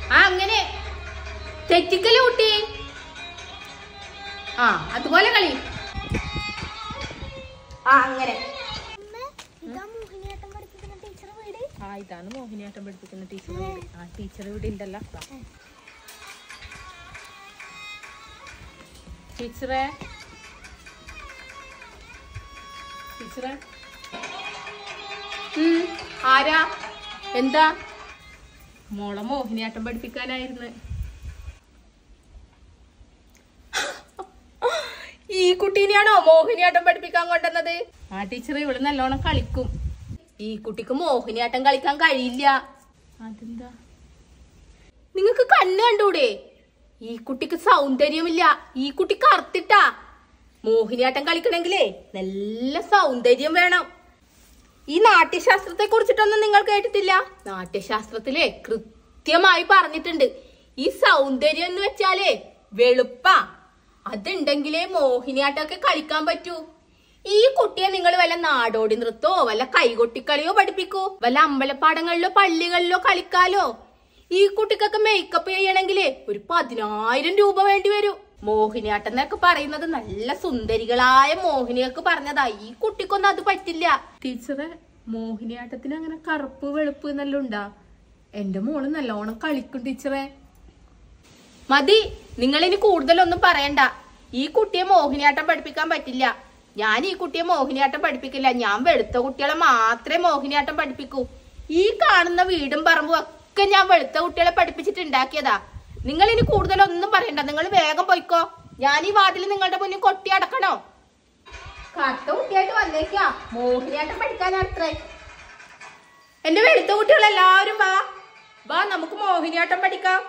ആ അങ്ങനെ തെറ്റിക്കല് കുട്ടി. ആ അതുപോലെ കളി. ആ അങ്ങനെ. ആ ഇതാണ് മോഹിനിയാട്ടം പഠിപ്പിക്കുന്ന ടീച്ചർ വീട്. ആ ടീച്ചർ വീട് ഉണ്ടല്ലോ. ടീച്ചറേ ടീച്ചറേ ആരാ? എന്താ? മോളെ മോഹിനിയാട്ടം പഠിപ്പിക്കാനായിരുന്നു. ഈ കുട്ടീനെയാണോ മോഹിനിയാട്ടം പഠിപ്പിക്കാൻ കൊണ്ടുവന്നത്? ആ ടീച്ചർ ഇവിടെ നല്ലോണം കളിക്കും. ഈ കുട്ടിക്ക് മോഹിനിയാട്ടം കളിക്കാൻ കഴിയില്ല. അതെന്താ? നിങ്ങക്ക് കണ്ണ് കണ്ടൂടെ? ഈ കുട്ടിക്ക് സൗന്ദര്യമില്ല. ഈ കുട്ടി കറുത്തിട്ടാ. മോഹിനിയാട്ടം കളിക്കണെങ്കിലേ നല്ല സൗന്ദര്യം വേണം. ഈ നാട്യശാസ്ത്രത്തെ കുറിച്ചിട്ടൊന്നും നിങ്ങൾ കേട്ടിട്ടില്ല? നാട്യശാസ്ത്രത്തിലെ കൃത്യമായി പറഞ്ഞിട്ടുണ്ട്, ഈ സൗന്ദര്യം എന്ന് വെച്ചാലേ വെളുപ്പാ. അതുണ്ടെങ്കിലേ മോഹിനിയാട്ടമൊക്കെ കളിക്കാൻ പറ്റൂ. ഈ കുട്ടിയെ നിങ്ങൾ വല്ല നാടോടി നൃത്തോ വല്ല കൈകൊട്ടിക്കളിയോ പഠിപ്പിക്കൂ. വല്ല അമ്പലപ്പാടങ്ങളിലോ പള്ളികളിലോ കളിക്കാലോ. ഈ കുട്ടിക്കൊക്കെ മേക്കപ്പ് ചെയ്യണമെങ്കിലേ ഒരു 10,000 രൂപ വേണ്ടി വരും. മോഹിനിയാട്ടം എന്നൊക്കെ പറയുന്നത് നല്ല സുന്ദരികളായ മോഹിനിയൊക്കെ പറഞ്ഞതാ. ഈ കുട്ടിക്കൊന്നും അത് പറ്റില്ല. ടീച്ചറെ, മോഹിനിയാട്ടത്തിന് അങ്ങനെ കറുപ്പ് വെളുപ്പ് എന്നെല്ലാം ഉണ്ടാ? എന്റെ മോള് നല്ലോണം കളിക്കും ടീച്ചറെ. മതി, നിങ്ങൾ ഇനി കൂടുതലൊന്നും പറയണ്ട. ഈ കുട്ടിയെ മോഹിനിയാട്ടം പഠിപ്പിക്കാൻ പറ്റില്ല. ഞാൻ ഈ കുട്ടിയെ മോഹിനിയാട്ടം പഠിപ്പിക്കില്ല. ഞാൻ വെളുത്ത കുട്ടികളെ മാത്രമേ മോഹിനിയാട്ടം പഠിപ്പിക്കൂ. ഈ കാണുന്ന വീടും പറമ്പും ഒക്കെ ഞാൻ വെളുത്ത കുട്ടികളെ പഠിപ്പിച്ചിട്ട് ഉണ്ടാക്കിയതാ. നിങ്ങൾ ഇനി കൂടുതലൊന്നും പറയണ്ട. നിങ്ങൾ വേഗം പോയിക്കോ. ഞാൻ ഈ വാതിൽ നിങ്ങളുടെ മുന്നിൽ കൊട്ടി അടക്കണോ? കറുത്ത കുട്ടിയായിട്ട് വന്നേക്കാ. മോഹിനിയാട്ടം പഠിക്കാനത്രേ. എന്റെ വെളുത്ത കുട്ടികളെല്ലാവരും വാ വാ, നമുക്ക് മോഹിനിയാട്ടം പഠിക്കാം.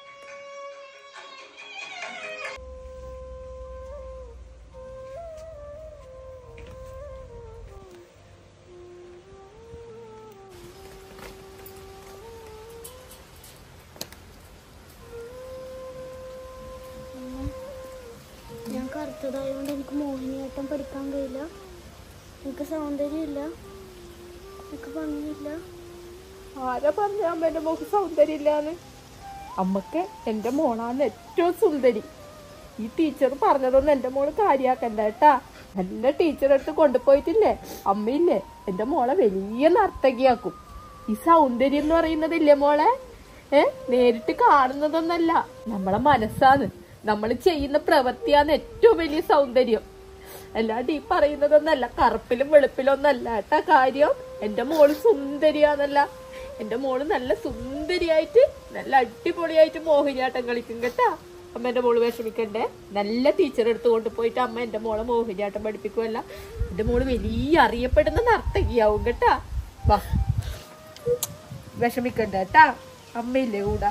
ഞാൻ കറുത്തതായതുകൊണ്ട് എനിക്ക് മോഹിനിയാട്ടം പഠിക്കാൻ കഴിയില്ല. എനിക്ക് സൗന്ദര്യമില്ല, എനിക്ക് ഭംഗിയില്ല. ആരാ പറഞ്ഞ അമ്മേന്റെ മോക്ക് സൗന്ദര്യം ഇല്ലാന്ന്? അമ്മക്ക് എന്റെ മോളാണ് ഏറ്റവും സുന്ദരി. ഈ ടീച്ചർ പറഞ്ഞതൊന്നും എന്റെ മോള് കാര്യാക്കണ്ട കേട്ടാ. നല്ല ടീച്ചറെ അടുത്ത് കൊണ്ടുപോയിട്ടില്ലേ അമ്മയില്ലേ എന്റെ മോളെ വലിയ നർത്തകിയാക്കും. ഈ സൗന്ദര്യം എന്ന് പറയുന്നതില്ലേ മോളെ, നേരിട്ട് കാണുന്നതൊന്നല്ല, നമ്മളെ മനസ്സാണ്, നമ്മൾ ചെയ്യുന്ന പ്രവൃത്തിയാണ് ഏറ്റവും വലിയ സൗന്ദര്യം. അല്ലാണ്ട് ഈ പറയുന്നതൊന്നല്ല, കറുപ്പിലും വെളുപ്പിലൊന്നല്ല കേട്ടാ കാര്യം. എന്റെ മോള് സുന്ദരിയാന്നല്ല, എന്റെ മോള് നല്ല സുന്ദരിയായിട്ട് നല്ല അടിപൊളിയായിട്ട് മോഹിനിയാട്ടം കളിക്കും കേട്ടാ. അമ്മ എന്റെ മോള് വിഷമിക്കണ്ടേ. നല്ല ടീച്ചർ എടുത്ത് കൊണ്ടുപോയിട്ട് അമ്മ എന്റെ മോളെ മോഹിനിയാട്ടം പഠിപ്പിക്കുമല്ല. എന്റെ മോള് വലിയ അറിയപ്പെടുന്ന നർത്തകിയാവും കേട്ടാ. വാ, വിഷമിക്കണ്ട കേട്ടാ, അമ്മയില്ലേ കൂടാ.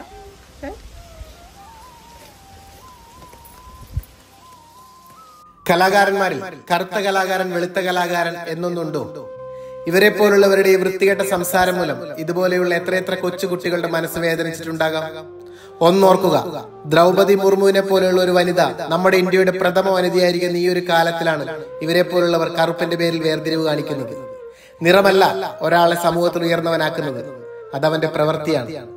കലാകാരന്മാരിൽ കറുത്ത കലാകാരൻ വെളുത്ത കലാകാരൻ എന്നൊന്നുണ്ടോ? ഇവരെ പോലുള്ളവരുടെ ഈ വൃത്തികെട്ട സംസാരം മൂലം ഇതുപോലെയുള്ള എത്രയെത്ര കൊച്ചുകുട്ടികളുടെ മനസ്സ് വേദനിച്ചിട്ടുണ്ടാകാം. ഒന്നോർക്കുക, ദ്രൗപദി മുർമുവിനെ പോലെയുള്ള ഒരു വനിത നമ്മുടെ ഇന്ത്യയുടെ പ്രഥമ വനിതയായിരിക്കുന്ന ഈ ഒരു കാലത്തിലാണ് ഇവരെ പോലുള്ളവർ കറുപ്പിന്റെ പേരിൽ വേർതിരിവ് കാണിക്കുന്നത്. നിറമല്ല ഒരാളെ സമൂഹത്തിൽ ഉയർന്നവനാക്കുന്നത്, അതവന്റെ പ്രവൃത്തിയാണ്.